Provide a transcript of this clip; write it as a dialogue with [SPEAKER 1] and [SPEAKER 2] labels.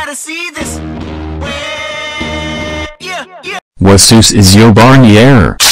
[SPEAKER 1] gotta see this. Yeah, yeah.
[SPEAKER 2] Wasus is your Barnier.